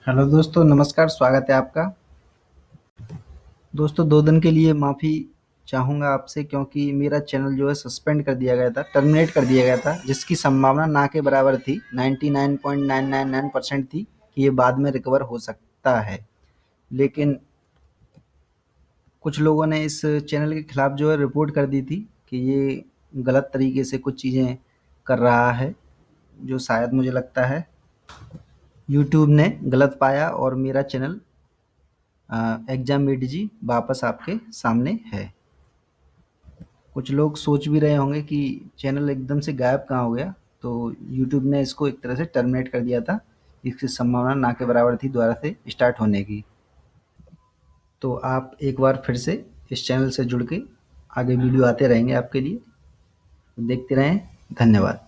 Hello दोस्तों, नमस्कार, स्वागत है आपका। दोस्तों 2 दिन के लिए माफ़ी चाहूँगा आपसे क्योंकि मेरा चैनल जो है सस्पेंड कर दिया गया था, टर्मिनेट कर दिया गया था, जिसकी संभावना ना के बराबर थी, 99.999% थी कि ये बाद में रिकवर हो सकता है। लेकिन कुछ लोगों ने इस चैनल के खिलाफ जो है रिपोर्ट कर दी थी कि ये गलत तरीके से कुछ चीज़ें कर रहा है, जो शायद मुझे लगता है यूट्यूब ने गलत पाया और मेरा चैनल एग्जाम मेडिजी वापस आपके सामने है। कुछ लोग सोच भी रहे होंगे कि चैनल एकदम से गायब कहाँ हो गया, तो यूट्यूब ने इसको एक तरह से टर्मिनेट कर दिया था। इसकी संभावना ना के बराबर थी दोबारा से स्टार्ट होने की। तो आप एक बार फिर से इस चैनल से जुड़ के आगे वीडियो आते रहेंगे आपके लिए। देखते रहें। धन्यवाद।